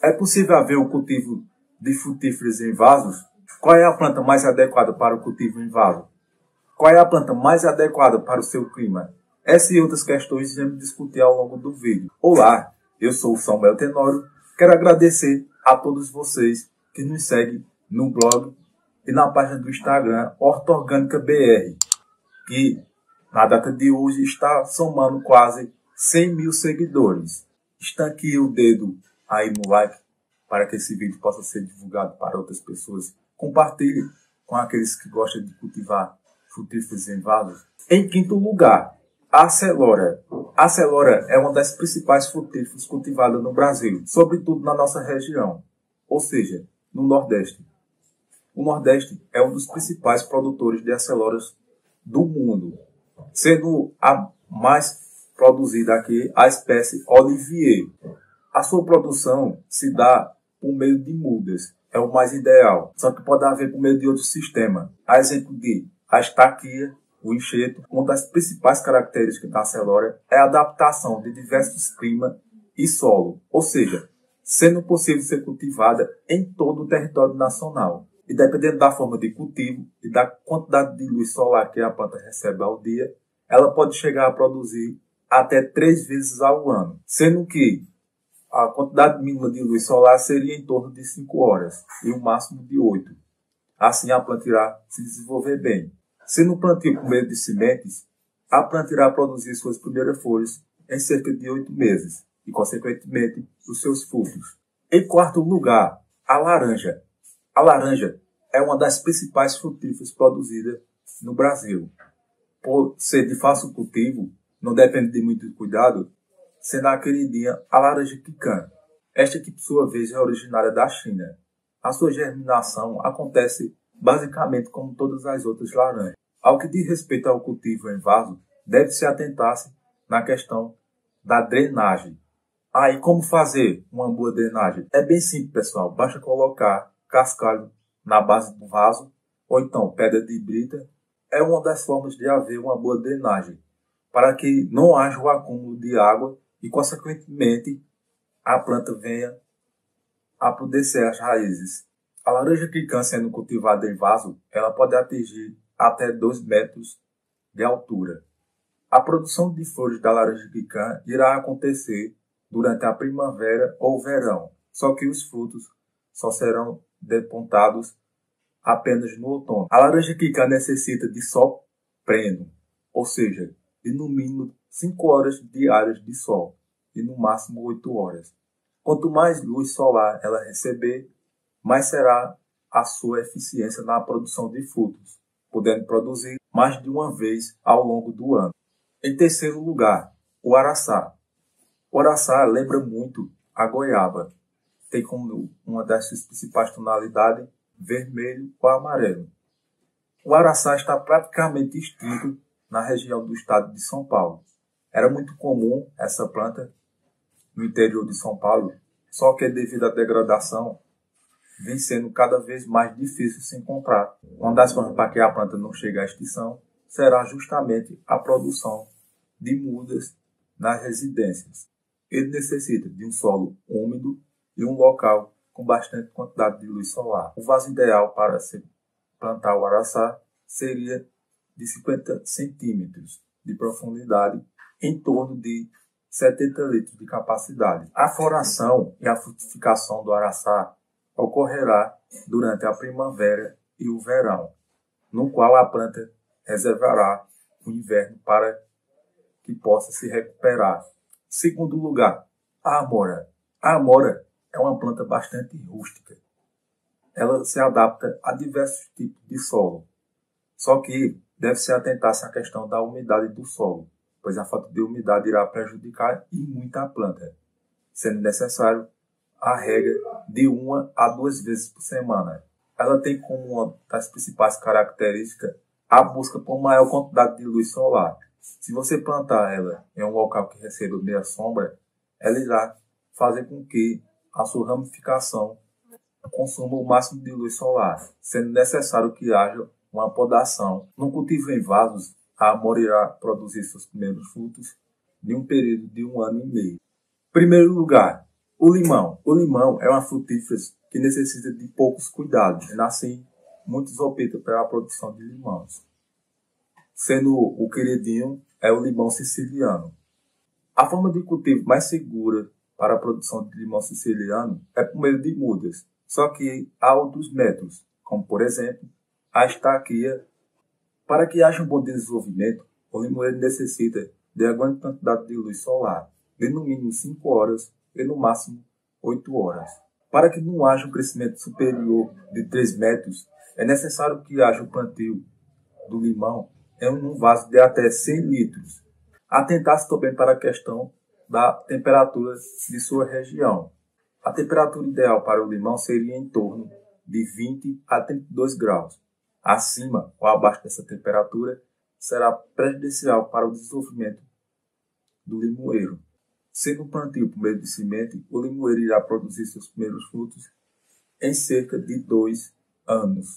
É possível haver o cultivo de frutíferos em vasos? Qual é a planta mais adequada para o cultivo em vaso? Qual é a planta mais adequada para o seu clima? Essas e outras questões iremos discutir ao longo do vídeo. Olá, eu sou o Samuel Tenório. Quero agradecer a todos vocês que nos seguem no blog e na página do Instagram Horta Orgânica BR, que na data de hoje está somando quase 100 mil seguidores. Estanque o dedo aí no like para que esse vídeo possa ser divulgado para outras pessoas. Compartilhe com aqueles que gostam de cultivar frutíferos em vasos. Em quinto lugar, a Acellora. A Acellora é uma das principais frutíferas cultivadas no Brasil, sobretudo na nossa região, ou seja, no Nordeste. O Nordeste é um dos principais produtores de Acelloras do mundo, sendo a mais produzida aqui a espécie Olivier. A sua produção se dá por meio de mudas, é o mais ideal, só que pode haver por meio de outro sistema. A exemplo de a estaquia, o enxerto. Uma das principais características da Acellora é a adaptação de diversos climas e solo, ou seja, sendo possível ser cultivada em todo o território nacional. E dependendo da forma de cultivo e da quantidade de luz solar que a planta recebe ao dia, ela pode chegar a produzir até 3 vezes ao ano, sendo que a quantidade mínima de luz solar seria em torno de 5 horas e o máximo de 8. Assim a planta irá se desenvolver bem. Sendo plantio por meio de sementes, a planta irá produzir suas primeiras folhas em cerca de 8 meses e, consequentemente, os seus frutos. Em quarto lugar, a laranja. A laranja é uma das principais frutíferas produzidas no Brasil. Por ser de fácil cultivo, não depende de muito cuidado, sendo a queridinha a laranja pican. Esta que, por sua vez, é originária da China. A sua germinação acontece basicamente como todas as outras laranjas. Ao que diz respeito ao cultivo em vaso, deve-se atentar-se na questão da drenagem. E como fazer uma boa drenagem? É bem simples, pessoal. Basta colocar cascalho na base do vaso, ou então pedra de brita. É uma das formas de haver uma boa drenagem, para que não haja o acúmulo de água e, consequentemente, a planta venha a apodrecer as raízes. A laranja pican, sendo cultivada em vaso, ela pode atingir até 2 metros de altura. A produção de flores da laranja pican irá acontecer durante a primavera ou verão, só que os frutos só serão depontados apenas no outono. A laranja pican necessita de sol pleno, ou seja, de no mínimo 5 horas diárias de sol e no máximo 8 horas. Quanto mais luz solar ela receber, mais será a sua eficiência na produção de frutos, podendo produzir mais de uma vez ao longo do ano. Em terceiro lugar, o araçá. O araçá lembra muito a goiaba. Tem como uma das suas principais tonalidades vermelho ou amarelo. O araçá está praticamente extinto na região do estado de São Paulo. Era muito comum essa planta no interior de São Paulo, só que devido à degradação, vem sendo cada vez mais difícil se encontrar. Uma das formas para que a planta não chegue à extinção será justamente a produção de mudas nas residências. Ele necessita de um solo úmido e um local com bastante quantidade de luz solar. O vaso ideal para se plantar o araçá seria de 50 centímetros de profundidade, em torno de 70 litros de capacidade. A floração e a frutificação do araçá ocorrerá durante a primavera e o verão, no qual a planta reservará o inverno para que possa se recuperar. Segundo lugar, a amora. A amora é uma planta bastante rústica. Ela se adapta a diversos tipos de solo, só que deve-se atentar-se à questão da umidade do solo, pois a falta de umidade irá prejudicar e muito a planta, sendo necessário a rega de 1 a 2 vezes por semana. Ela tem como uma das principais características a busca por maior quantidade de luz solar. Se você plantar ela em um local que receba meia sombra, ela irá fazer com que a sua ramificação consuma o máximo de luz solar, sendo necessário que haja uma podação. No cultivo em vasos, a amora irá produzir seus primeiros frutos em um período de 1 ano e meio. Em primeiro lugar, O limão. O limão é uma frutífera que necessita de poucos cuidados. Nascem muitos opetas para a produção de limões. Sendo o queridinho é o limão siciliano. A forma de cultivo mais segura para a produção de limão siciliano é por meio de mudas. Só que há outros métodos, como por exemplo, a estaquia. Para que haja um bom desenvolvimento, o limoeiro necessita de uma grande quantidade de luz solar, de no mínimo 5 horas e no máximo 8 horas. Para que não haja um crescimento superior de 3 metros, é necessário que haja o plantio do limão em um vaso de até 100 litros. Atentar-se também para a questão da temperatura de sua região. A temperatura ideal para o limão seria em torno de 20 a 32 graus. Acima ou abaixo dessa temperatura será prejudicial para o desenvolvimento do limoeiro. Sendo um plantio por meio de semente, o limoeiro irá produzir seus primeiros frutos em cerca de 2 anos.